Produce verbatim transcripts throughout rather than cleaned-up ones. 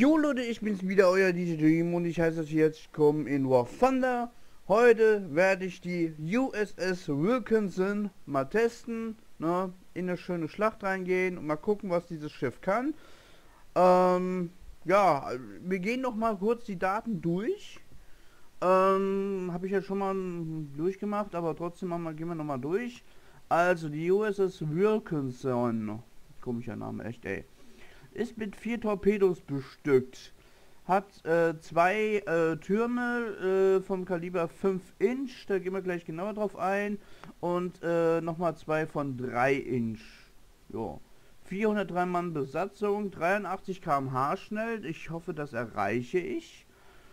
Jo Leute, ich bin's wieder, euer D J Dream und ich heiße euch jetzt willkommen in War Thunder. Heute werde ich die U S S Wilkinson mal testen, ne, in eine schöne Schlacht reingehen und mal gucken, was dieses Schiff kann. Ähm, ja, wir gehen noch mal kurz die Daten durch. Ähm, habe ich ja schon mal durchgemacht, aber trotzdem mal, gehen wir noch mal durch. Also die U S S Wilkinson, komischer Name, echt ey. Ist mit vier Torpedos bestückt, hat äh, zwei äh, Türme äh, vom Kaliber fünf Inch, da gehen wir gleich genauer drauf ein, und äh, nochmal zwei von drei Inch. Jo. vierhundertdrei Mann Besatzung, dreiundachtzig Kilometer pro Stunde schnell, ich hoffe, das erreiche ich.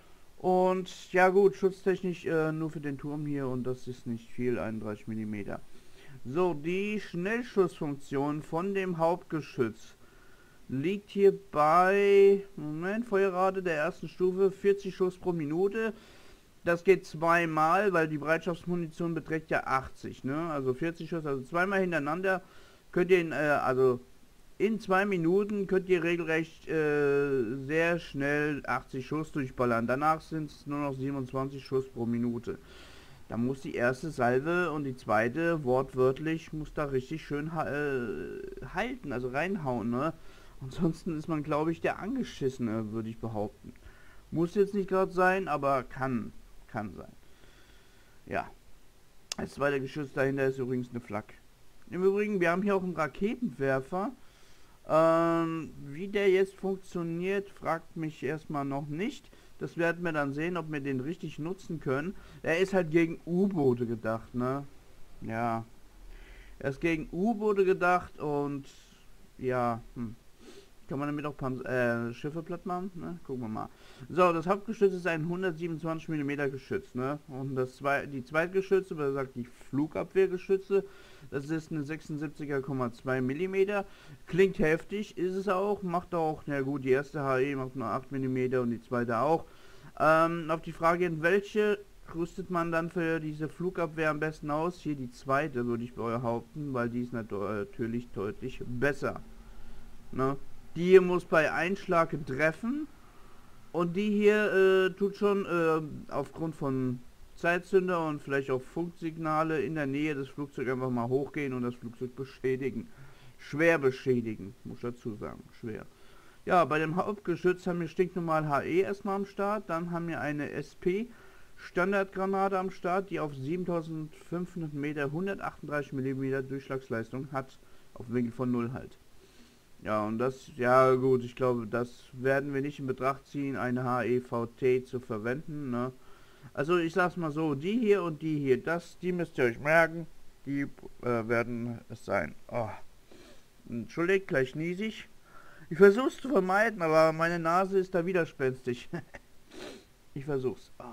Und ja gut, schutztechnisch äh, nur für den Turm hier, und das ist nicht viel, einunddreißig Millimeter. So, die Schnellschussfunktion von dem Hauptgeschütz liegt hier bei, Moment, Feuerrate der ersten Stufe, vierzig Schuss pro Minute. Das geht zweimal, weil die Bereitschaftsmunition beträgt ja achtzig, ne? Also vierzig Schuss, also zweimal hintereinander könnt ihr in, äh, also in zwei Minuten könnt ihr regelrecht äh, sehr schnell achtzig Schuss durchballern. Danach sind es nur noch siebenundzwanzig Schuss pro Minute. Da muss die erste Salve und die zweite wortwörtlich muss da richtig schön äh, halten, also reinhauen, ne? Ansonsten ist man, glaube ich, der Angeschissene, würde ich behaupten. Muss jetzt nicht gerade sein, aber kann. Kann sein. Ja. Als zweiter Geschütz dahinter ist übrigens eine Flak. Im Übrigen, wir haben hier auch einen Raketenwerfer. Ähm, wie der jetzt funktioniert, fragt mich erstmal noch nicht. Das werden wir dann sehen, ob wir den richtig nutzen können. Er ist halt gegen U-Boote gedacht, ne? Ja. Er ist gegen U-Boote gedacht und ja, hm. Kann man damit auch Pans äh, Schiffe platt machen? Ne? Gucken wir mal. So, das Hauptgeschütz ist ein hundertsiebenundzwanzig Millimeter Geschütz, ne? Und das zwei, die Zweitgeschütze, oder sagt die Flugabwehrgeschütze, das ist eine sechsundsiebziger Komma zwei Millimeter. Klingt heftig, ist es auch, macht auch, na gut, die erste H E macht nur acht Millimeter und die zweite auch. Ähm, auf die Frage, in welche rüstet man dann für diese Flugabwehr am besten aus? Hier die zweite, würde ich behaupten, weil die ist natürlich deutlich besser. Ne? Die hier muss bei Einschlag treffen, und die hier äh, tut schon äh, aufgrund von Zeitzünder und vielleicht auch Funksignale in der Nähe des Flugzeugs einfach mal hochgehen und das Flugzeug beschädigen. Schwer beschädigen, muss ich dazu sagen, schwer. Ja, bei dem Hauptgeschütz haben wir stinknormal H E erstmal am Start, dann haben wir eine S P Standardgranate am Start, die auf siebentausendfünfhundert Meter hundertachtunddreißig Millimeter Durchschlagsleistung hat, auf Winkel von null halt. Ja, und das, ja gut, ich glaube, das werden wir nicht in Betracht ziehen, eine H E V T zu verwenden, ne? Also ich sag's mal so, die hier und die hier, das, die müsst ihr euch merken, die äh, werden es sein. Oh. Entschuldigt, gleich niesig. Ich versuch's zu vermeiden, aber meine Nase ist da widerspenstig. Ich versuch's. Oh.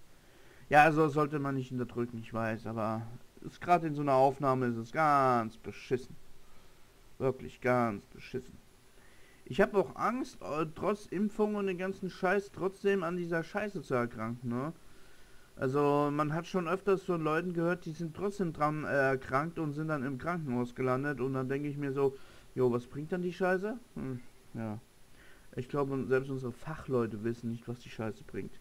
Ja, so sollte man nicht unterdrücken, ich weiß, aber ist gerade in so einer Aufnahme ist es ganz beschissen. Wirklich ganz beschissen. Ich habe auch Angst, äh, trotz Impfung und den ganzen Scheiß, trotzdem an dieser Scheiße zu erkranken, ne? Also, man hat schon öfters von Leuten gehört, die sind trotzdem dran äh, erkrankt und sind dann im Krankenhaus gelandet, und dann denke ich mir so, jo, was bringt dann die Scheiße? Hm, ja. Ich glaube, selbst unsere Fachleute wissen nicht, was die Scheiße bringt.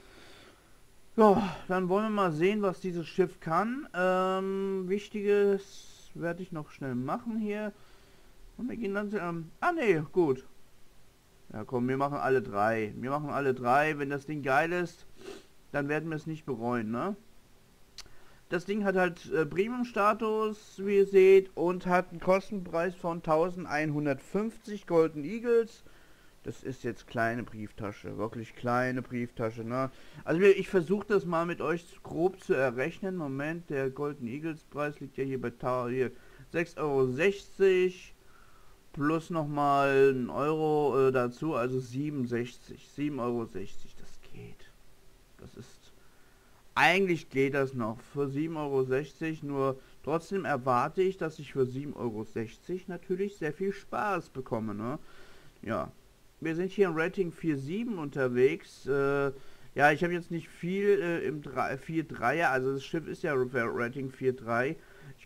Ja, dann wollen wir mal sehen, was dieses Schiff kann. Ähm, Wichtiges werde ich noch schnell machen hier. Und wir gehen dann zu, ähm, ah ne, gut. Ja komm, wir machen alle drei. Wir machen alle drei. Wenn das Ding geil ist, dann werden wir es nicht bereuen, ne? Das Ding hat halt äh, Premium-Status, wie ihr seht, und hat einen Kostenpreis von eintausendeinhundertfünfzig Golden Eagles. Das ist jetzt kleine Brieftasche, wirklich kleine Brieftasche, ne? Also ich versuche das mal mit euch grob zu errechnen. Moment, der Golden Eagles Preis liegt ja hier bei hier sechs Euro sechzig. Plus nochmal ein Euro äh, dazu, also siebenundsechzig. sieben Euro sechzig, das geht. Das ist... Eigentlich geht das noch für sieben Euro sechzig, nur trotzdem erwarte ich, dass ich für sieben Euro sechzig natürlich sehr viel Spaß bekomme, ne? Ja. Wir sind hier im Rating vier Komma sieben unterwegs. Äh, ja, ich habe jetzt nicht viel äh, im vier Komma drei er, also das Schiff ist ja Rating vier Komma drei. Ich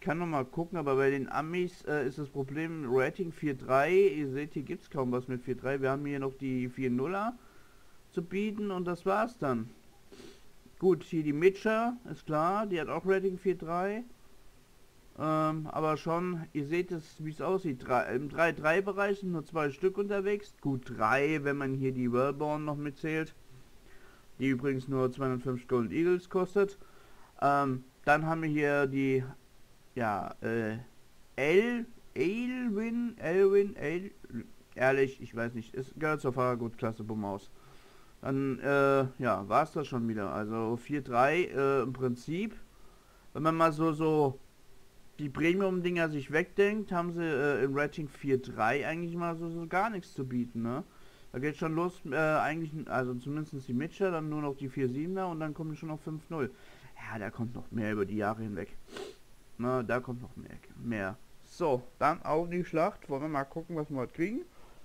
kann noch mal gucken, aber bei den Amis äh, ist das Problem Rating vier Punkt drei. Ihr seht, hier gibt es kaum was mit vier Punkt drei. Wir haben hier noch die vier Punkt nuller zu bieten und das war's dann. Gut, hier die Mitcher, ist klar, die hat auch Rating vier Punkt drei. Ähm, aber schon, ihr seht es, wie es aussieht. Drei, im drei Punkt drei Bereich sind nur zwei Stück unterwegs. Gut, drei, wenn man hier die Wellborn noch mitzählt. Die übrigens nur zweihundertfünfzig Golden Eagles kostet. Ähm, dann haben wir hier die, ja, äh, El, Elwin, Elwin, El, ehrlich, ich weiß nicht, es gehört zur Fahrergutklasse Bumaus. Dann, äh, ja, war es das schon wieder. Also vier Punkt drei, äh, im Prinzip, wenn man mal so, so die Premium-Dinger sich wegdenkt, haben sie äh, im Rating vier Punkt drei eigentlich mal so, so gar nichts zu bieten, ne? Da geht schon los, äh, eigentlich, also zumindest die Mitcher, dann nur noch die vier Punkt siebener und dann kommen schon noch fünf Punkt null. Ja, da kommt noch mehr über die Jahre hinweg. Na, da kommt noch mehr. mehr. So, dann auf die Schlacht. Wollen wir mal gucken, was wir heute kriegen.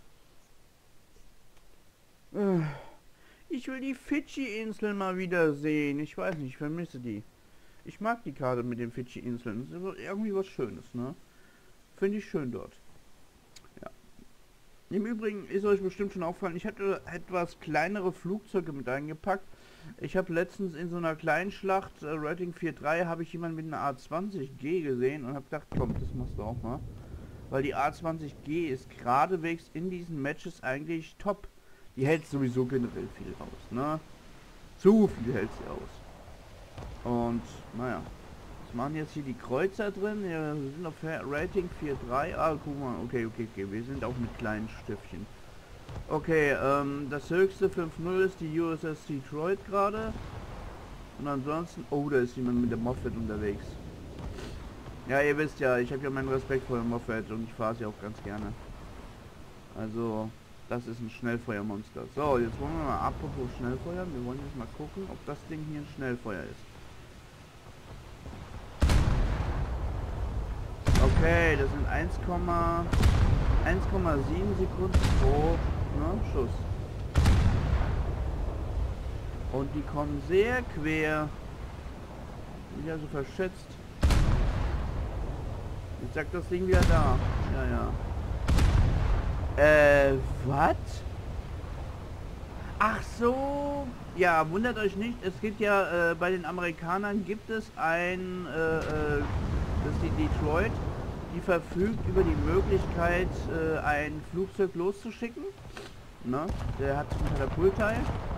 Äh, ich will die Fidschi-Inseln mal wieder sehen. Ich weiß nicht, ich vermisse die. Ich mag die Karte mit den Fidschi-Inseln. Das ist irgendwie was Schönes, ne? Finde ich schön dort. Ja. Im Übrigen ist euch bestimmt schon aufgefallen, ich hatte etwas kleinere Flugzeuge mit eingepackt. Ich habe letztens in so einer kleinen Schlacht, äh, Rating vier Punkt drei, habe ich jemanden mit einer A zwanzig G gesehen und habe gedacht, komm, das machst du auch mal. Weil die A zwanzig G ist geradewegs in diesen Matches eigentlich top. Die hält sowieso generell viel aus, ne? Zu viel hält sie aus. Und, naja. Was machen jetzt hier die Kreuzer drin? Ja, wir sind auf Rating vier Punkt drei. Ah, guck mal, okay, okay, okay. Wir sind auch mit kleinen Stiftchen. Okay, ähm, das höchste fünf Punkt null ist die U S S Detroit gerade. Und ansonsten... Oh, da ist jemand mit der Moffat unterwegs. Ja, ihr wisst ja, ich habe ja meinen Respekt vor der Moffat und ich fahre sie auch ganz gerne. Also, das ist ein Schnellfeuermonster. So, jetzt wollen wir mal apropos Schnellfeuer. Wir wollen jetzt mal gucken, ob das Ding hier ein Schnellfeuer ist. Okay, das sind eins Komma sieben Sekunden pro ne, Schuss. Und die kommen sehr quer. Bin ja so verschätzt. Jetzt sagt das Ding wieder da. Ja, ja. Äh, was? Ach so. Ja, wundert euch nicht. Es gibt ja, äh, bei den Amerikanern gibt es ein, äh, äh, das ist die Detroit. Die verfügt über die Möglichkeit, äh, ein Flugzeug loszuschicken. Ne? Der hat ein Katapultteil.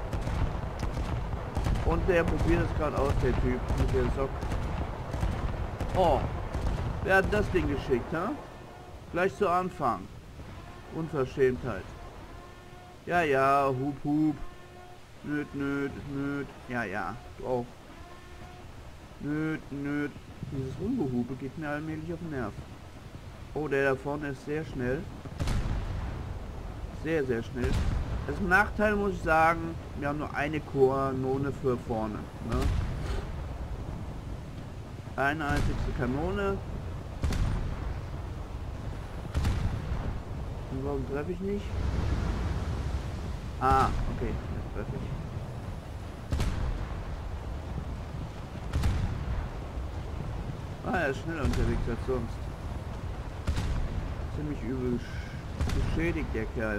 Und der probiert es gerade aus, der Typ mit der Sock. Oh, wer hat das Ding geschickt, ne? Gleich zu Anfang. Unverschämtheit. Ja, ja, hup, hup. Nöt, nöt, nöt. Ja, ja, du auch. Nöt, nöt. Dieses Rumgehupe geht mir allmählich auf den Nerv. Oh, der da vorne ist sehr schnell. Sehr, sehr schnell. Das Nachteil muss ich sagen, wir haben nur eine Kanone für vorne. Ne? Eine einzigste Kanone. Und warum treffe ich nicht? Ah, okay, jetzt treffe ich. Ah, er ist schneller unterwegs als sonst. Ziemlich übel beschädigt, der Kerl.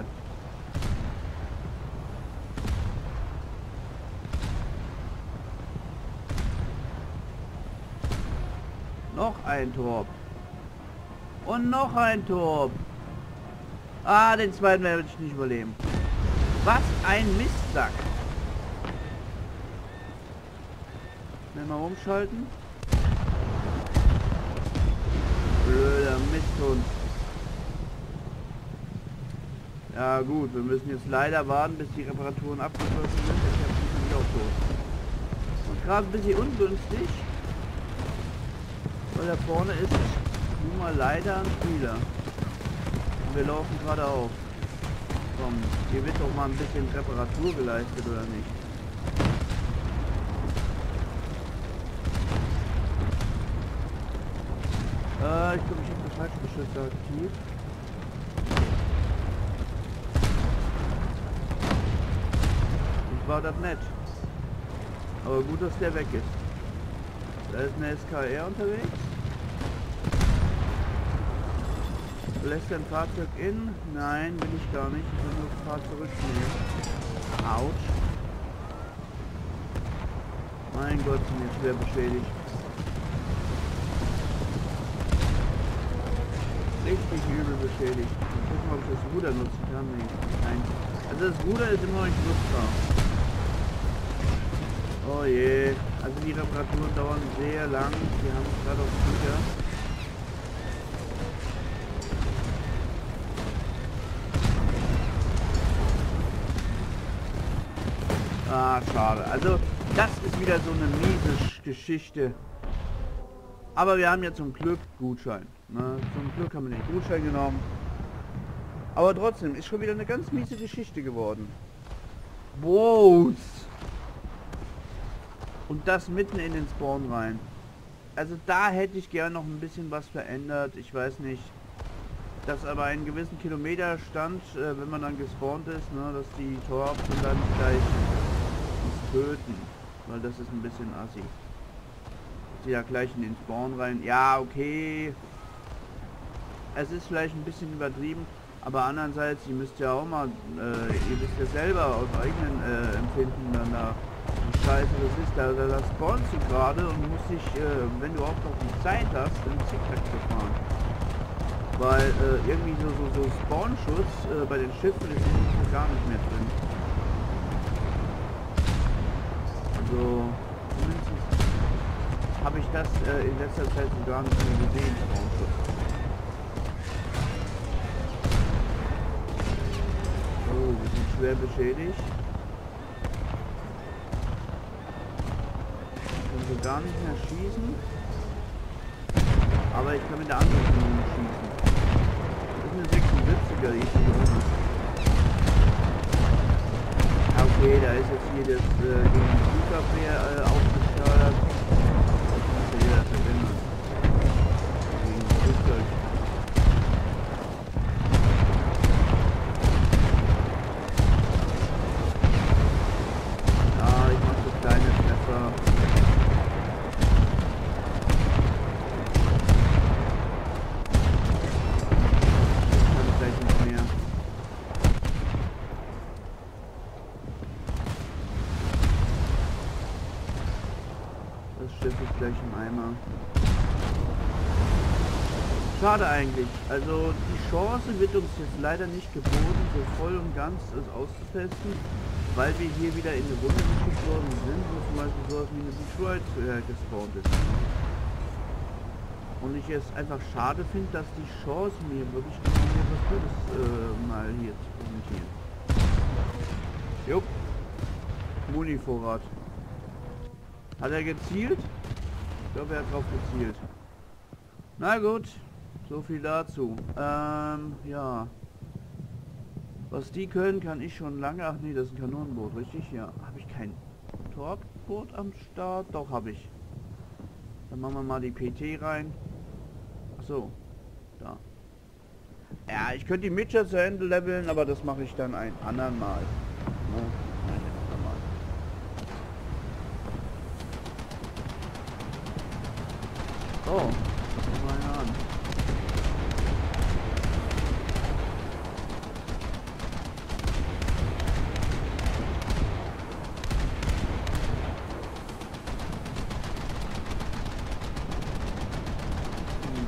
Noch ein Torp. Und noch ein Torp. Ah, den zweiten werde ich nicht überleben. Was ein Mistsack. Schnell mal umschalten. Blöder Misthund. Ja gut, wir müssen jetzt leider warten, bis die Reparaturen abgeschlossen sind. Ich bin auch tot. Und gerade ein bisschen ungünstig. Weil da vorne ist nun mal leider ein Spieler. Und wir laufen gerade auf. Komm, hier wird doch mal ein bisschen Reparatur geleistet, oder nicht? Äh, ich glaube, ich habe das Falschbeschützer aktiv. Ich war das nett. Aber gut, dass der weg ist. Da ist eine S K R unterwegs. Lässt ein Fahrzeug in? Nein, will ich gar nicht. Ich will nur das Fahrzeug zurücknehmen. Autsch. Mein Gott, sind wir schwer beschädigt. Richtig übel beschädigt. Mal gucken, ob ich das Ruder nutzen kann. Nee, nein. Also das Ruder ist immer noch nicht nutzbar. Oh je. Also die Reparaturen dauern sehr lang. Wir haben es gerade auf dem Flieger. Ah, schade. Also, das ist wieder so eine miese Geschichte. Aber wir haben ja zum Glück Gutschein. Ne? Zum Glück haben wir den Gutschein genommen. Aber trotzdem, ist schon wieder eine ganz miese Geschichte geworden. Wow. Und das mitten in den Spawn rein. Also da hätte ich gerne noch ein bisschen was verändert. Ich weiß nicht. Dass aber einen gewissen Kilometerstand, äh, wenn man dann gespawnt ist, ne, dass die Torps dann gleich töten, weil das ist ein bisschen assi. Sie ja gleich in den Spawn rein. Ja, okay. Es ist vielleicht ein bisschen übertrieben, aber andererseits, ihr müsst ja auch mal, äh, ihr wisst ja selber aus eigenen äh, Empfinden dann da, wie scheiße das ist, da, da, da spawnst du gerade und musst dich, äh, wenn du auch noch die Zeit hast, im Zickzack zu fahren. Weil äh, irgendwie so, so, so Spawnschutz äh, bei den Schiffen ist irgendwie gar nicht mehr drin. Also, zumindest habe ich das äh, in letzter Zeit so gar nicht mehr gesehen. Oh, wir sind schwer beschädigt. Ich kann so gar nicht mehr schießen. Aber ich kann mit der anderen Kanone schießen. Das ist eine sechsundsiebziger, die ich hier oben. Okay, da ist jetzt hier das äh, gegen die Flugabwehr äh, aufgesteuert. Das muss ja jeder verwenden. Gegen das Flugzeug. Ja, ich mache so kleine Treffer. Ich kann vielleicht nicht mehr. Das Schiff ist gleich im Eimer. Schade eigentlich. Also die Chance wird uns jetzt leider nicht geboten, so voll und ganz es auszutesten, weil wir hier wieder in eine Runde geschickt worden sind, wo zum Beispiel sowas wie eine Detroit äh, gespawnt ist. Und ich es einfach schade finde, dass die Chance mir wirklich mir was Gutes äh, mal hier zu präsentieren. Jupp. Muni-Vorrat. Hat er gezielt? Ich glaube, er hat drauf gezielt. Na gut, so viel dazu. Ähm, ja. Was die können, kann ich schon lange... Ach nee, das ist ein Kanonenboot, richtig? Ja. Habe ich kein Torpboot am Start? Doch, habe ich. Dann machen wir mal die P T rein. Ach so. Da. Ja, ich könnte die Midget zu Ende leveln, aber das mache ich dann ein andern Mal. Ja. Oh, guck mal an. Hm.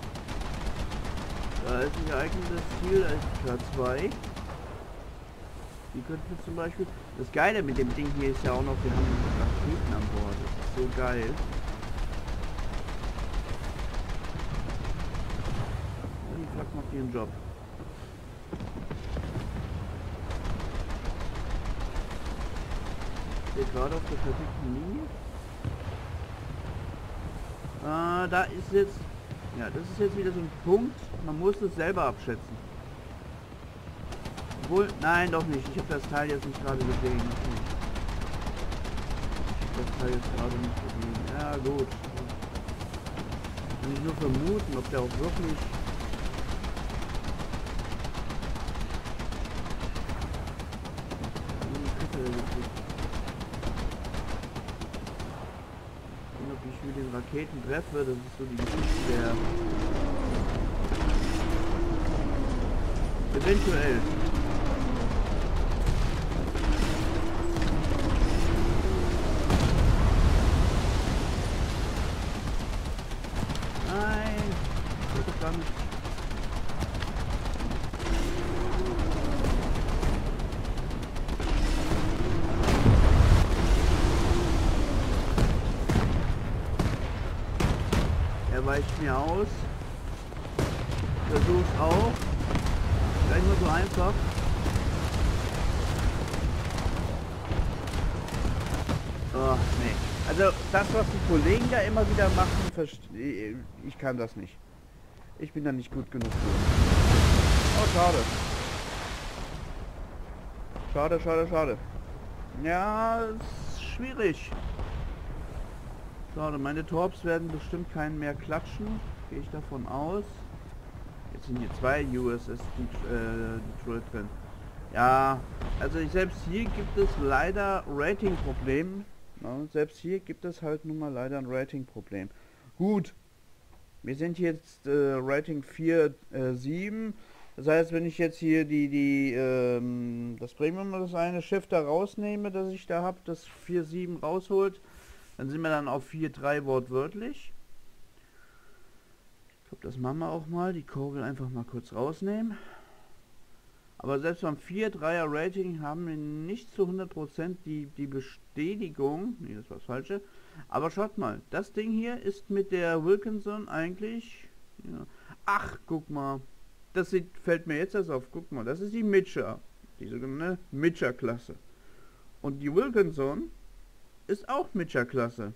Da ist ein geeignetes Ziel als K zwei. Die könnten wir zum Beispiel... Das Geile mit dem Ding hier ist ja auch noch, wir haben Raketen an Bord. Das ist so geil. Macht ihren Job. Steht gerade auf der perfekten Linie. Äh, da ist jetzt... Ja, das ist jetzt wieder so ein Punkt. Man muss es selber abschätzen. Obwohl... Nein, doch nicht. Ich habe das Teil jetzt nicht gerade gesehen. Ich habe das Teil jetzt gerade nicht gesehen. Ja, gut. Kann ich nur vermuten, ob der auch wirklich... Und ob ich mit den Raketen treffe, das ist so die Geschichte der... Eventuell. Nein. Ich will gar nicht. Er weicht mir aus. Versuch's auch. Gleich nur so einfach. Oh, nee. Also das, was die Kollegen da immer wieder machen, verstehe ich kann das nicht. Ich bin da nicht gut genug für. Oh, schade. Schade, schade, schade. Ja, ist schwierig. Schade, meine Torps werden bestimmt keinen mehr klatschen. Gehe ich davon aus. Jetzt sind hier zwei U S S Detroit drin. Ja, also ich, selbst hier gibt es leider Rating-Probleme. Ja, selbst hier gibt es halt nun mal leider ein Rating-Problem. Gut, wir sind jetzt äh, Rating vier Komma sieben. Das heißt, wenn ich jetzt hier die, die, ähm, das Premium, das eine Schiff da rausnehme, das ich da habe, das vier Komma sieben rausholt, dann sind wir dann auf vier Komma drei wortwörtlich. Ich glaube, das machen wir auch mal. Die Kugel einfach mal kurz rausnehmen. Aber selbst beim vier Komma dreier Rating haben wir nicht zu hundert Prozent die, die Bestätigung. Nee, das war das Falsche. Aber schaut mal, das Ding hier ist mit der Wilkinson eigentlich... Ja. Ach, guck mal. Das sieht, fällt mir jetzt erst auf. Guck mal, das ist die Mitcher. Die sogenannte Mitcher-Klasse. Und die Wilkinson ist auch Mitcher-Klasse.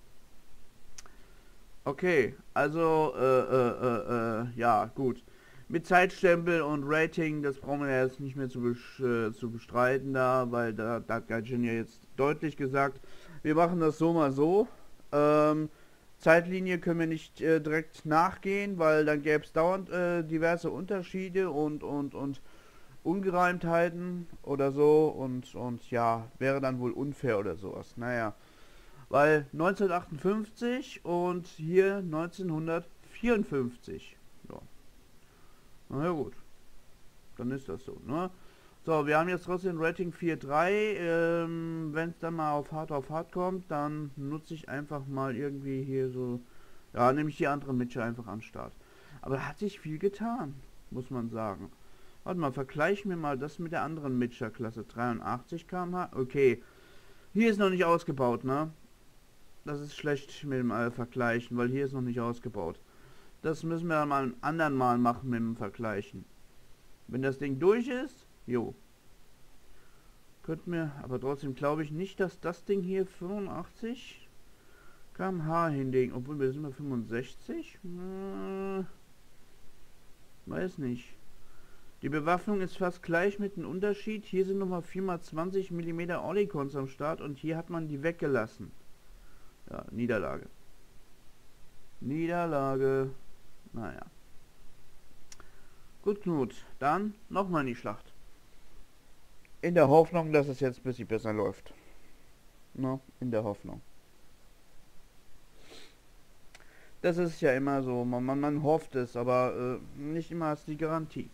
Okay, also, äh, äh, äh, äh, ja, gut. Mit Zeitstempel und Rating, das brauchen wir jetzt nicht mehr zu, äh, zu bestreiten da, weil da, da hat Gaijin ja jetzt deutlich gesagt, wir machen das so mal so. Ähm, Zeitlinie können wir nicht äh, direkt nachgehen, weil dann gäbe es dauernd äh, diverse Unterschiede und, und, und Ungereimtheiten oder so und, und ja, wäre dann wohl unfair oder sowas. Naja, weil neunzehnhundertachtundfünfzig und hier neunzehnhundertvierundfünfzig. Ja. Na ja, gut, dann ist das so, ne? So, wir haben jetzt trotzdem Rating vier Komma drei, ähm, wenn es dann mal auf hart auf hart kommt, dann nutze ich einfach mal irgendwie hier so, ja, nehme ich die andere Mitcher einfach an den Start. Aber da hat sich viel getan, muss man sagen. Warte mal, vergleichen wir mal das mit der anderen Mitcher-Klasse, dreiundachtzig Kilometer pro Stunde, okay. Hier ist noch nicht ausgebaut, ne? Das ist schlecht mit dem äh, Vergleichen, weil hier ist noch nicht ausgebaut. Das müssen wir dann mal ein anderen Mal machen mit dem Vergleichen. Wenn das Ding durch ist, jo. Könnten wir, aber trotzdem glaube ich nicht, dass das Ding hier fünfundachtzig Kilometer pro Stunde hinlegen. Obwohl wir sind bei fünfundsechzig. Äh, weiß nicht. Die Bewaffnung ist fast gleich mit einem Unterschied. Hier sind nochmal vier mal zwanzig Millimeter Oerlikons am Start und hier hat man die weggelassen. Ja, Niederlage. Niederlage. Naja. Gut, Knut. Dann nochmal in die Schlacht. In der Hoffnung, dass es jetzt ein bisschen besser läuft. No, in der Hoffnung. Das ist ja immer so. Man, man, man hofft es, aber äh, nicht immer ist die Garantie.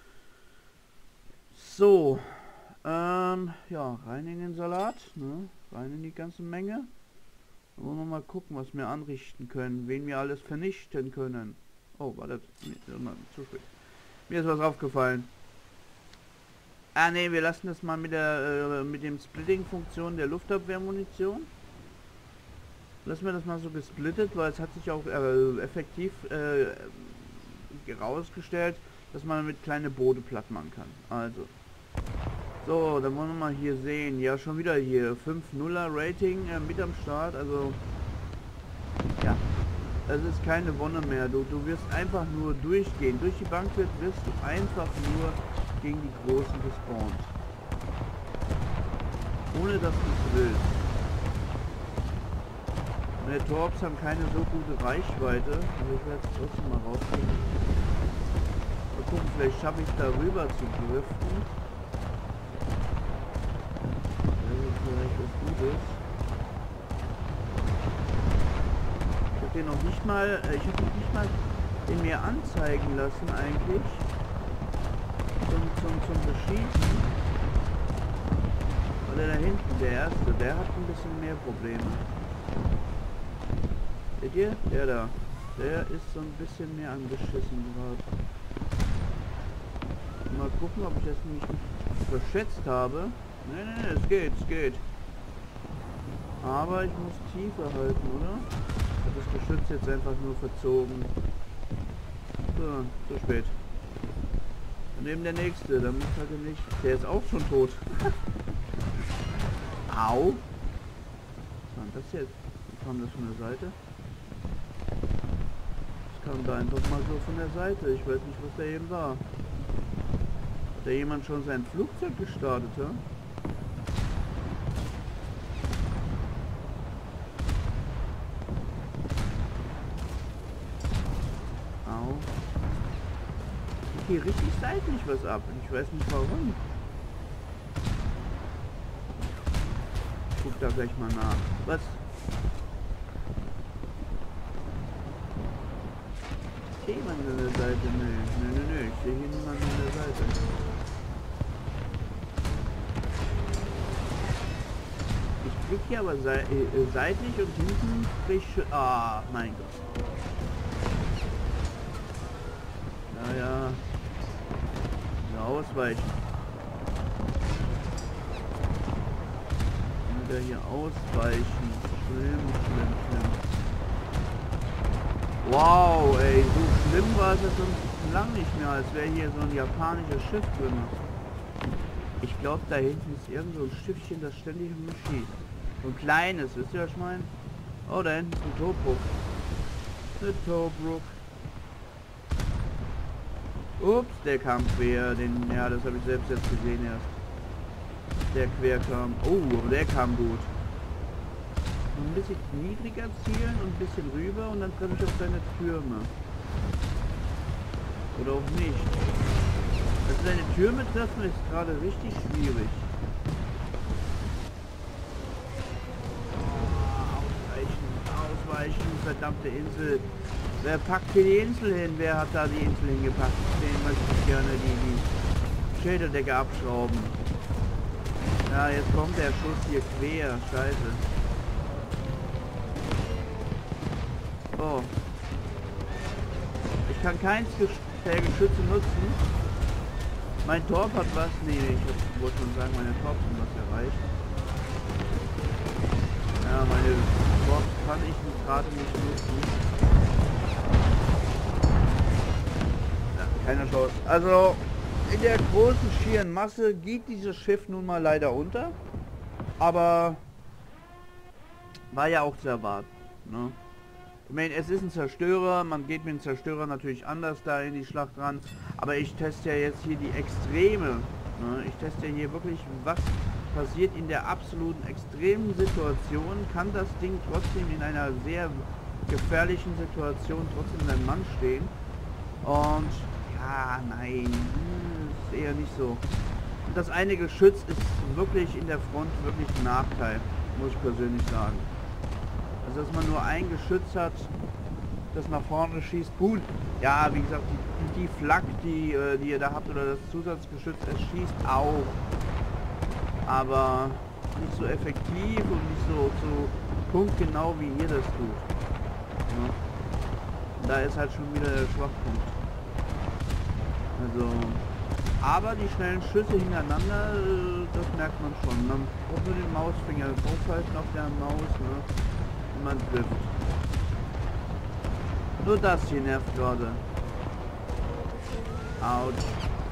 So. Ähm, ja, rein in den Salat. Ne? Rein in die ganze Menge. Wollen wir mal gucken, was wir anrichten können, wen wir alles vernichten können. Oh, warte, zu spät. Mir ist was aufgefallen. Ah ne, wir lassen das mal mit der äh, mit dem Splitting-Funktion der Luftabwehrmunition. Lassen wir das mal so gesplittet, weil es hat sich auch äh, effektiv äh, herausgestellt, dass man mit kleine Boote platt machen kann. Also. So, dann wollen wir mal hier sehen. Ja, schon wieder hier fünf nuller Rating äh, mit am Start. Also, ja, es ist keine Wonne mehr. Du, du wirst einfach nur durchgehen. Durch die Bank wird, wirst du einfach nur gegen die Großen gespawnt. Ohne dass du es willst. Meine Torps haben keine so gute Reichweite. Aber ich werde es trotzdem mal rausgehen. Mal gucken, vielleicht schaffe ich da rüber zu driften. Vielleicht was Gutes. Ich habe den noch nicht mal, ich habe noch nicht mal den mir anzeigen lassen eigentlich. zum, zum, zum Beschießen. Oder da hinten, der erste, der hat ein bisschen mehr Probleme. Seht ihr? Der da. Der ist so ein bisschen mehr angeschissen gerade. Mal gucken, ob ich das nicht verschätzt habe. Ne, ne, ne, es geht, es geht. Aber ich muss tiefer halten, oder? Ich habe das Geschütz jetzt einfach nur verzogen. So, zu spät. Und eben der nächste, da muss halt nicht. Der ist auch schon tot. Au! Was war denn das jetzt? Wie kam das von der Seite? Das kam da einfach mal so von der Seite. Ich weiß nicht, was da eben war. Hat da jemand schon sein Flugzeug gestartet, ja? Au. Ich gehe richtig seitlich was ab. Und ich weiß nicht warum. Ich guck da gleich mal nach. Was? Ich sehe jemanden an der Seite? Nö, nö, nö, nö. Ich sehe hier niemanden an der Seite. Ich blicke hier aber sei äh, seitlich und hinten frisch. Ah, mein Gott. Ja, ja. Ja, ausweichen. Wieder hier ausweichen. Schlimm, schlimm, schlimm. Wow, ey, so schlimm war es jetzt schon lang nicht mehr, als wäre hier so ein japanisches Schiff drin. Ich glaube, da hinten ist irgend so ein Schiffchen, das ständig um mich schießt. So ein kleines, wisst ihr, was ich meine? Oh, da hinten ist ein Tobruk. Eine Tobruk. Ups, der kam quer. Den, ja, das habe ich selbst jetzt gesehen erst. Der quer kam. Oh, aber der kam gut. Ein bisschen niedriger zielen und ein bisschen rüber und dann treffe ich auf seine Türme. Oder auch nicht. Also seine Türme treffen ist gerade richtig schwierig. Oh, ausweichen, ausweichen, verdammte Insel. Wer packt hier die Insel hin? Wer hat da die Insel hingepackt? Den möchte ich gerne die, die Schädeldecke abschrauben. Ja, jetzt kommt der Schuss hier quer. Scheiße. Oh. Ich kann keins der Geschütze nutzen. Mein Torp hat was? Nee, ich wollte schon sagen, meine Torps haben was erreicht. Ja, meine Torps kann ich gerade nicht nutzen. Ja, keine Chance. Also, in der großen schieren Masse geht dieses Schiff nun mal leider unter. Aber war ja auch zu erwarten, ne? Ich meine, es ist ein Zerstörer, man geht mit dem Zerstörer natürlich anders da in die Schlacht ran, aber ich teste ja jetzt hier die Extreme. Ne? Ich teste ja hier wirklich, was passiert in der absoluten extremen Situation. Kann das Ding trotzdem in einer sehr gefährlichen Situation trotzdem sein Mann stehen? Und ja, nein, ist eher nicht so. Und das eine Geschütz ist wirklich in der Front wirklich ein Nachteil, muss ich persönlich sagen. Also dass man nur ein Geschütz hat, das nach vorne schießt, gut. Ja, wie gesagt, die, die Flak, die, die ihr da habt, oder das Zusatzgeschütz, es schießt auch. Aber nicht so effektiv und nicht so, so punktgenau, wie ihr das tut. Ja. Da ist halt schon wieder der Schwachpunkt. Also, aber die schnellen Schüsse hintereinander, das merkt man schon. Man braucht nur den Mausfinger draufhalten auf der Maus, ne? Man trifft. Nur das hier nervt gerade. Autsch.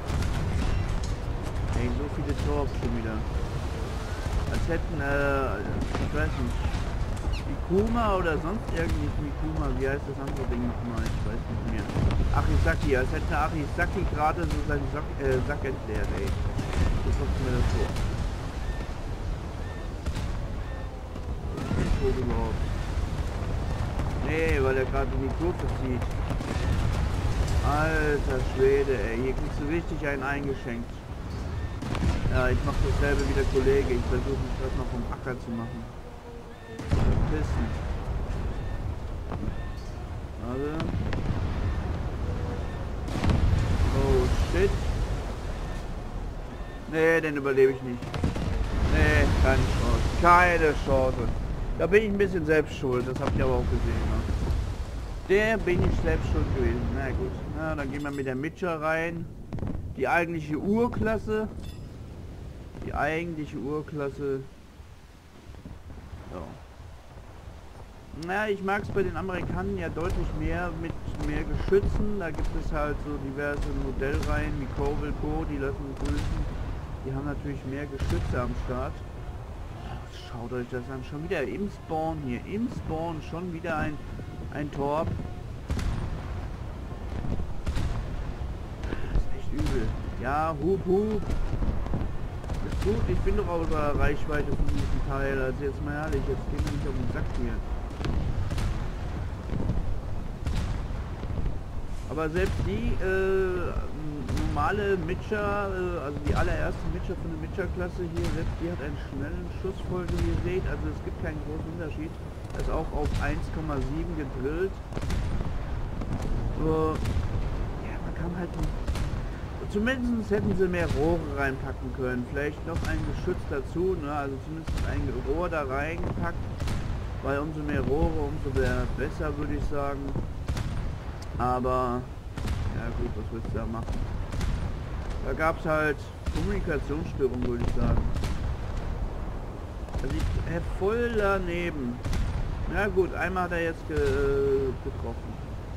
Ey, so viele Torps schon wieder. Als hätten, äh, ich weiß nicht, Mikuma oder sonst irgendwie Mikuma, wie heißt das andere Ding nochmal? Ich weiß nicht mehr. Arisaki, als hätte Arisaki gerade so seinen Sack, äh, Sack entleert, ey. So kommt mir das vor. Tot überhaupt. Nee, weil er gerade in die Kurve zieht. Alter Schwede, ey. Hier kriegst du richtig einen eingeschenkt. Ja, ich mache dasselbe wie der Kollege. Ich versuche mich gerade noch vom Acker zu machen. Pissen. Warte. Oh, shit. Nee, den überlebe ich nicht. Nee, keine Chance. Keine Chance. Da bin ich ein bisschen selbst schuld, das habt ihr aber auch gesehen, ne? Der bin ich selbst schuld gewesen. Na gut. Na, dann gehen wir mit der Mitscher rein. Die eigentliche Urklasse. Die eigentliche Urklasse. So. Na, ich mag es bei den Amerikanern ja deutlich mehr mit mehr Geschützen. Da gibt es halt so diverse Modellreihen wie Cowell Co. Die lassen grüßen. Die haben natürlich mehr Geschütze am Start. Schaut euch das an. Schon wieder im Spawn hier. Im Spawn schon wieder ein, ein Torp. Das ist echt übel. Ja, hup, hup. Ist gut. Ich bin doch außer Reichweite von diesem Teil. Also jetzt mal ehrlich. Jetzt gehen wir nicht auf den Sack hier. Aber selbst die äh, normale Mitscher, äh, also die allererste Mitscher von der Mitscher-Klasse hier, selbst die hat einen schnellen Schussfolge, wie ihr seht. Also es gibt keinen großen Unterschied. Er ist auch auf eins Komma sieben gedrillt. So, ja, man kann halt nicht... Zumindest hätten sie mehr Rohre reinpacken können. Vielleicht noch ein Geschütz dazu, ne? Also zumindest ein Rohr da reingepackt. Weil umso mehr Rohre, umso mehr besser, würde ich sagen. Aber, ja gut, was willst du da machen? Da gab es halt Kommunikationsstörungen, würde ich sagen. Also ich hätte voll daneben. Na gut, einmal hat er jetzt ge getroffen.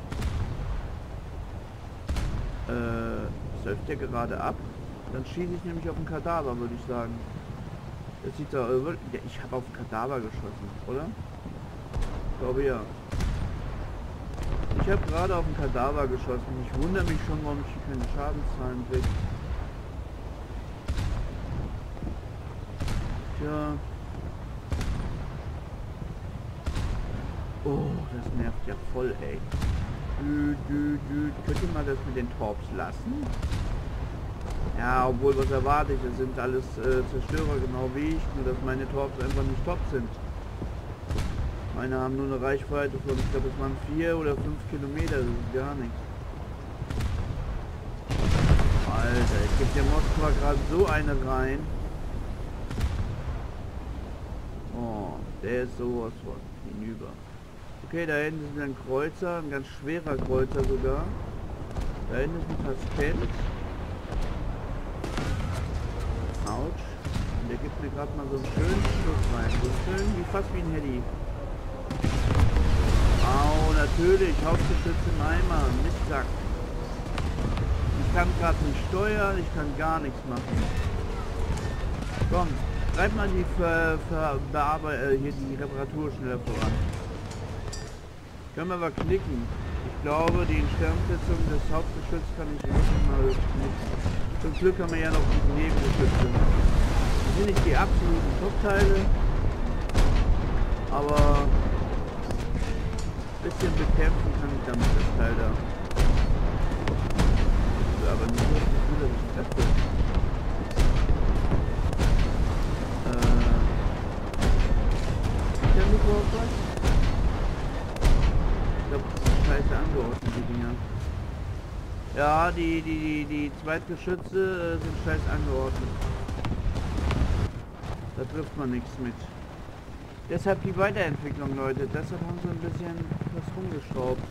Äh, surft der gerade ab? Dann schieße ich nämlich auf den Kadaver, würde ich sagen. Das sieht da, äh, ja, ich habe auf den Kadaver geschossen, oder? Ich glaube ja. Ich habe gerade auf den Kadaver geschossen. Ich wundere mich schon, warum ich hier keine Schadenszahlen kriege. Tja. Oh, das nervt ja voll, ey. Dü, dü, dü. Könnt ihr mal das mit den Torps lassen? Ja, obwohl, was erwarte ich? Das sind alles äh, Zerstörer, genau wie ich. Nur, dass meine Torps einfach nicht top sind. Meine haben nur eine Reichweite von, ich glaube, es waren vier oder fünf Kilometer, das ist gar nichts. Alter, ich gebe der Moskwa gerade so eine rein. Oh, der ist sowas von hinüber. Okay, da hinten ist ein Kreuzer, ein ganz schwerer Kreuzer sogar. Da hinten ist ein Taskent. Autsch. Und der gibt mir gerade mal so einen schönen Schuss rein. So schön, wie fast wie ein Heli. Au, natürlich, Hauptgeschütz im Eimer, Mistsack. Ich kann gerade nicht steuern, ich kann gar nichts machen. Komm, treib mal die Ver, Ver, Bearbeit, äh, hier die Reparatur schneller voran. Können wir aber knicken. Ich glaube, die Instandsetzung des Hauptgeschützes kann ich wirklich mal knicken. Zum Glück haben wir ja noch die Nebengeschütze. Das sind nicht die absoluten Top-Teile, aber ein bisschen bekämpfen kann ich damit das Teil da. Ja, aber nur das Gefühl, dass ich treffe. Äh. Ist der Mikro auf was? Ich glaube, das ist scheiße angeordnet, die Dinger. Ja, die, die, die, die Zweitgeschütze äh, sind scheiße angeordnet. Da trifft man nichts mit. Deshalb die Weiterentwicklung, Leute. Deshalb haben sie ein bisschen was rumgeschraubt.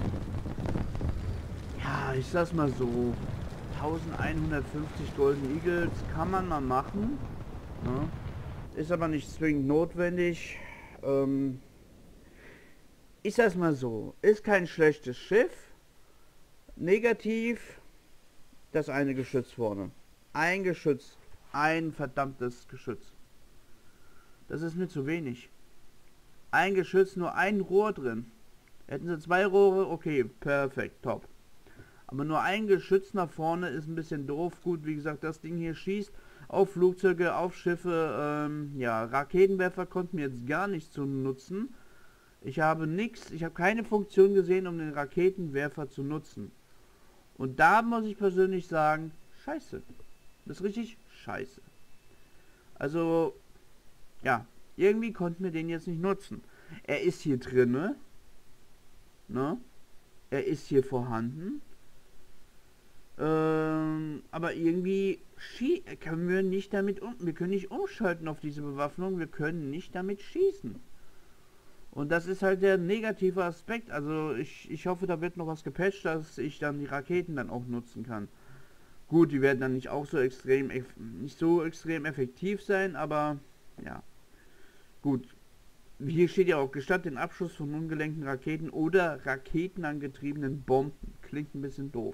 Ja, ich sag's mal so. elfhundertfünfzig Golden Eagles kann man mal machen. Ja. Ist aber nicht zwingend notwendig. Ähm, ich sag's mal so. Ist kein schlechtes Schiff. Negativ. Das eine Geschütz vorne. Ein Geschütz. Ein verdammtes Geschütz. Das ist mir zu wenig. Ein Geschütz, nur ein Rohr drin. Hätten sie zwei Rohre, okay, perfekt, top. Aber nur ein Geschütz nach vorne ist ein bisschen doof. Gut, wie gesagt, das Ding hier schießt auf Flugzeuge, auf Schiffe. Ähm, ja, Raketenwerfer konnten mir jetzt gar nicht zu nutzen. Ich habe nichts, ich habe keine Funktion gesehen, um den Raketenwerfer zu nutzen. Und da muss ich persönlich sagen, scheiße. Das ist richtig scheiße. Also... ja, irgendwie konnten wir den jetzt nicht nutzen. Er ist hier drinne, ne? Er ist hier vorhanden. Ähm, aber irgendwie schie können wir nicht damit um. Wir können nicht umschalten auf diese Bewaffnung. Wir können nicht damit schießen. Und das ist halt der negative Aspekt. Also ich, ich hoffe, da wird noch was gepatcht, dass ich dann die Raketen dann auch nutzen kann. Gut, die werden dann nicht auch so extrem, nicht so extrem effektiv sein, aber ja. Gut. Hier steht ja auch, gestattet den Abschuss von ungelenkten Raketen oder raketenangetriebenen Bomben. Klingt ein bisschen doof.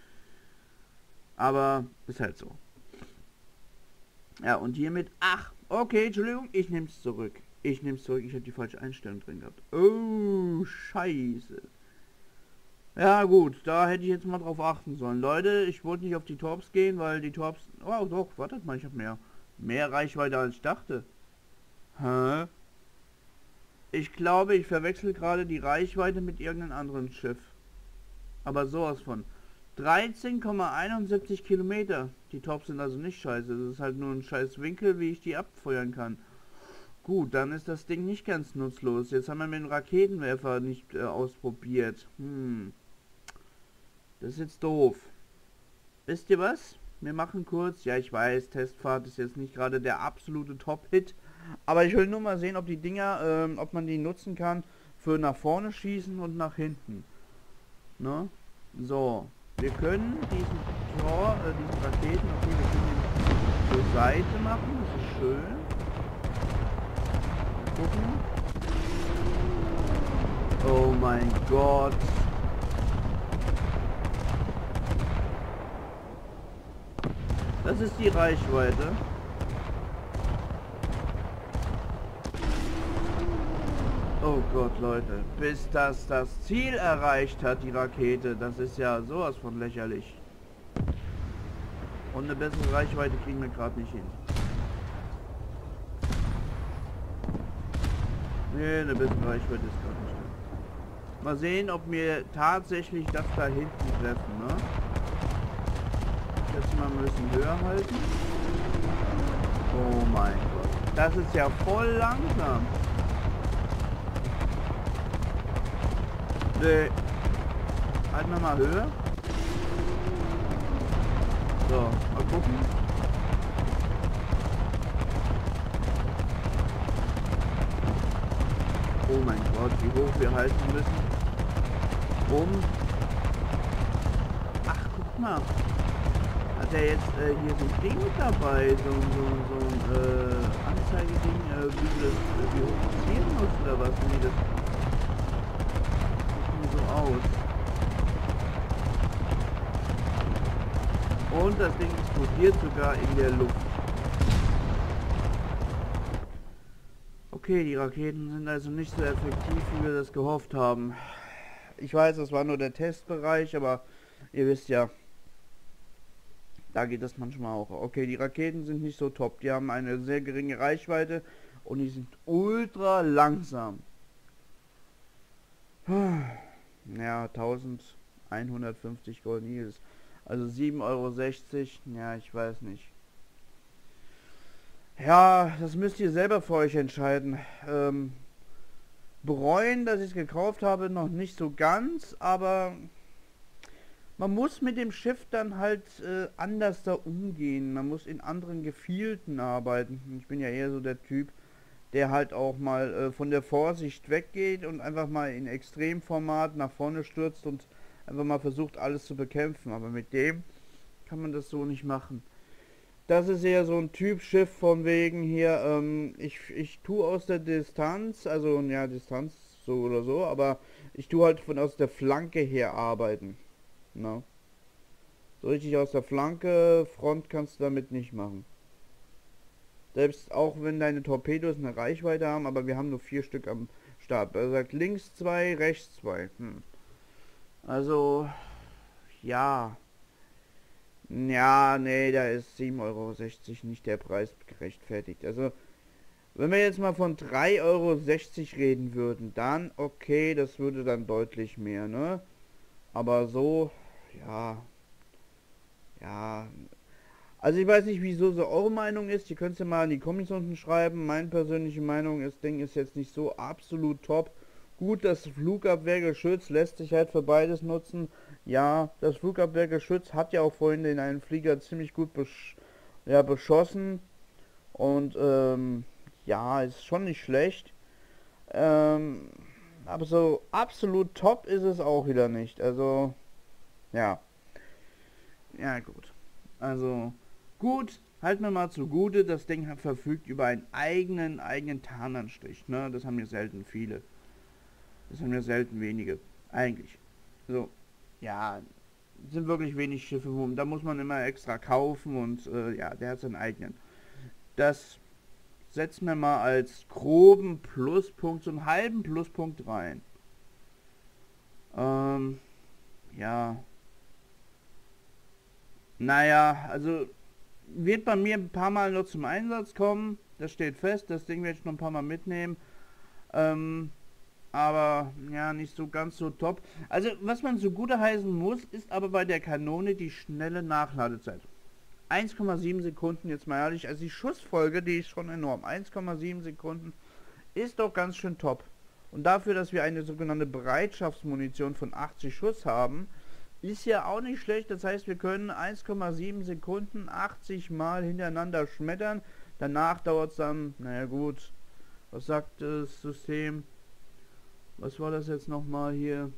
Aber ist halt so. Ja, und hiermit... Ach, okay, Entschuldigung, ich nehme es zurück. Ich nehme es zurück, ich habe die falsche Einstellung drin gehabt. Oh, scheiße. Ja gut, da hätte ich jetzt mal drauf achten sollen. Leute, ich wollte nicht auf die Torps gehen, weil die Torps... Oh doch, wartet mal, ich habe mehr. Mehr Reichweite als ich dachte. Hä? Ich glaube, ich verwechsel gerade die Reichweite mit irgendeinem anderen Schiff. Aber sowas von. dreizehn Komma einundsiebzig Kilometer. Die Torps sind also nicht scheiße. Das ist halt nur ein scheiß Winkel, wie ich die abfeuern kann. Gut, dann ist das Ding nicht ganz nutzlos. Jetzt haben wir mit dem Raketenwerfer nicht äh, ausprobiert. Hm. Das ist jetzt doof. Wisst ihr was? Wir machen kurz. Ja, ich weiß, Testfahrt ist jetzt nicht gerade der absolute Top-Hit. Aber ich will nur mal sehen, ob die Dinger, ähm, ob man die nutzen kann für nach vorne schießen und nach hinten. Ne? So. Wir können diesen Tor, äh, diesen Raketen, okay, wir können ihn zur Seite machen. Das ist schön. Mal gucken. Oh mein Gott. Das ist die Reichweite. Oh Gott, Leute. Bis das das Ziel erreicht hat, die Rakete, das ist ja sowas von lächerlich. Und eine bessere Reichweite kriegen wir gerade nicht hin. Nee, eine bessere Reichweite ist gerade nicht drin. Mal sehen, ob wir tatsächlich das da hinten treffen, ne? Jetzt mal ein bisschen höher halten. Oh mein Gott. Das ist ja voll langsam. Nee. Halten wir mal höher. So, mal gucken. Oh mein Gott, wie hoch wir halten müssen. Um. Ach, guck mal. Hat er jetzt äh, hier so ein Ding dabei, so, so, so ein äh, Anzeigeding, äh, wie das äh, wie hoch das zielen muss oder was? Nee, das sieht mir so aus. Und das Ding explodiert sogar in der Luft. Okay, die Raketen sind also nicht so effektiv, wie wir das gehofft haben. Ich weiß, das war nur der Testbereich, aber ihr wisst ja, da geht das manchmal auch. Okay, die Raketen sind nicht so top. Die haben eine sehr geringe Reichweite und die sind ultra langsam. Ja, eintausendeinhundertfünfzig Gold Eagles. Also sieben Euro sechzig. Ja, ich weiß nicht. Ja, das müsst ihr selber für euch entscheiden. Ähm, bereuen, dass ich es gekauft habe, noch nicht so ganz, aber man muss mit dem Schiff dann halt äh, anders da umgehen. Man muss in anderen Gefilden arbeiten. Ich bin ja eher so der Typ, der halt auch mal äh, von der Vorsicht weggeht und einfach mal in Extremformat nach vorne stürzt und einfach mal versucht, alles zu bekämpfen. Aber mit dem kann man das so nicht machen. Das ist eher so ein Typ Schiff von wegen hier, ähm, ich, ich tue aus der Distanz, also ja, Distanz so oder so, aber ich tue halt von aus der Flanke her arbeiten. No. So richtig aus der Flanke, Front kannst du damit nicht machen. Selbst auch wenn deine Torpedos eine Reichweite haben, aber wir haben nur vier Stück am Start. Er sagt links zwei, rechts zwei. Hm. Also, ja. Ja, nee, da ist sieben Euro sechzig nicht der Preis gerechtfertigt. Also, wenn wir jetzt mal von drei Euro sechzig reden würden, dann okay, das würde dann deutlich mehr, ne? Aber so, ja, ja, also ich weiß nicht, wieso so eure Meinung ist. Ihr könnt es ja mal in die Comments unten schreiben. Meine persönliche Meinung ist, Ding ist jetzt nicht so absolut top Gut, das Flugabwehrgeschütz lässt sich halt für beides nutzen. Ja, das Flugabwehrgeschütz hat ja auch vorhin den einen Flieger ziemlich gut besch ja, beschossen. Und ähm, ja, ist schon nicht schlecht. Ähm, aber so absolut top ist es auch wieder nicht. Also, ja. Ja, gut. Also, gut, halt mir mal zugute, das Ding hat, verfügt über einen eigenen, eigenen Tarnanstrich, ne? Das haben ja selten viele. Das haben ja selten wenige. Eigentlich. So, ja, sind wirklich wenig Schiffe, wo, da muss man immer extra kaufen und äh, ja, der hat seinen eigenen. Das setzen wir mal als groben Pluspunkt, so einen halben Pluspunkt rein. Ähm, ja. Naja, also wird bei mir ein paar Mal noch zum Einsatz kommen. Das steht fest, das Ding werde ich noch ein paar Mal mitnehmen. Ähm, aber ja, nicht so ganz so top. Also, was man zugute heißen muss, ist aber bei der Kanone die schnelle Nachladezeit. eins Komma sieben Sekunden, jetzt mal ehrlich, also die Schussfolge, die ist schon enorm. eins Komma sieben Sekunden ist doch ganz schön top. Und dafür, dass wir eine sogenannte Bereitschaftsmunition von achtzig Schuss haben, ist ja auch nicht schlecht. Das heißt, wir können eins Komma sieben Sekunden achtzig Mal hintereinander schmettern. Danach dauert es dann, naja gut, was sagt das System? Was war das jetzt nochmal hier?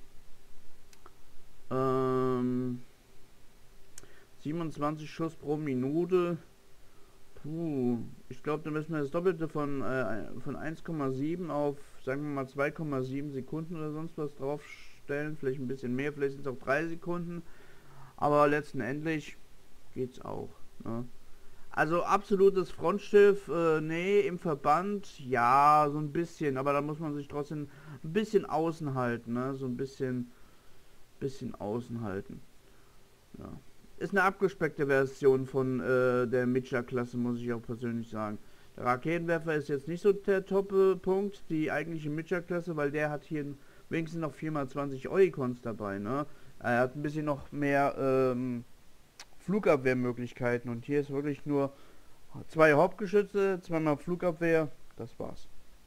Ähm, siebenundzwanzig Schuss pro Minute. Puh, ich glaube, da müssen wir das Doppelte von, äh, von eins Komma sieben auf, sagen wir mal, zwei Komma sieben Sekunden oder sonst was draufstellen. Vielleicht ein bisschen mehr, vielleicht sind es auch drei Sekunden. Aber letztendlich geht's auch. Ne? Also absolutes Frontschiff, äh, nee, im Verband, ja, so ein bisschen, aber da muss man sich trotzdem ein bisschen außen halten, ne? So ein bisschen, bisschen außen halten. Ja. Ist eine abgespeckte Version von äh, der Midger-Klasse, muss ich auch persönlich sagen. Der Raketenwerfer ist jetzt nicht so der Top-Punkt, die eigentliche Midger-Klasse, weil der hat hier wenigstens noch vier mal zwanzig Oikons dabei, ne? Er hat ein bisschen noch mehr ähm, Flugabwehrmöglichkeiten und hier ist wirklich nur zwei Hauptgeschütze, zweimal Flugabwehr, das war's.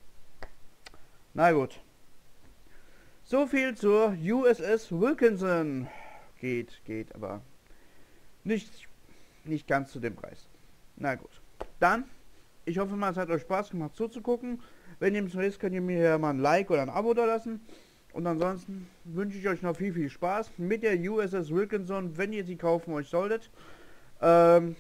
Na gut. So viel zur U S S Wilkinson. Geht, geht, aber nicht, nicht ganz zu dem Preis. Na gut. Dann, ich hoffe mal, es hat euch Spaß gemacht zuzugucken. Wenn ihr es so ist, könnt ihr mir ja mal ein Like oder ein Abo da lassen. Und ansonsten wünsche ich euch noch viel, viel Spaß mit der U S S Wilkinson, wenn ihr sie kaufen euch solltet. Ähm,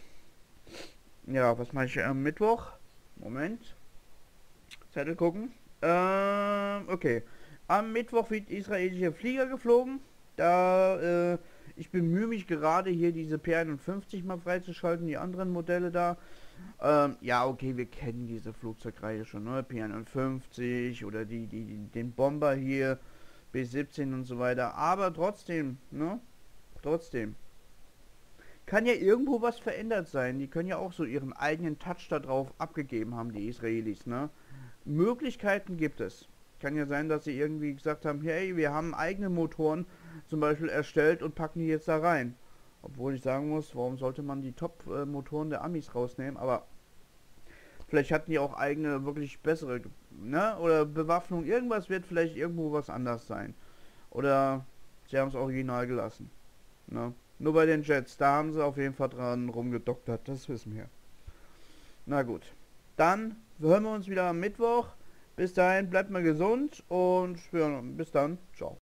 ja, was mache ich am Mittwoch? Moment. Zettel gucken. Ähm, okay. Am Mittwoch wird israelischer Flieger geflogen. Da, äh, ich bemühe mich gerade hier diese P einundfünfzig mal freizuschalten, die anderen Modelle da. Ähm, ja, okay, wir kennen diese Flugzeugreihe schon, ne? P einundfünfzig oder die, die, die, den Bomber hier, B siebzehn und so weiter. Aber trotzdem, ne? Trotzdem. Kann ja irgendwo was verändert sein. Die können ja auch so ihren eigenen Touch da drauf abgegeben haben, die Israelis, ne? Möglichkeiten gibt es. Kann ja sein, dass sie irgendwie gesagt haben, hey, wir haben eigene Motoren zum Beispiel erstellt und packen die jetzt da rein. Obwohl ich sagen muss, warum sollte man die Top-Motoren der Amis rausnehmen, aber vielleicht hatten die auch eigene, wirklich bessere, ne? Oder Bewaffnung, irgendwas wird vielleicht irgendwo was anders sein. Oder sie haben es original gelassen. Ne? Nur bei den Jets, da haben sie auf jeden Fall dran rumgedoktert, das wissen wir. Na gut, dann hören wir uns wieder am Mittwoch. Bis dahin, bleibt mal gesund und ja, bis dann, ciao.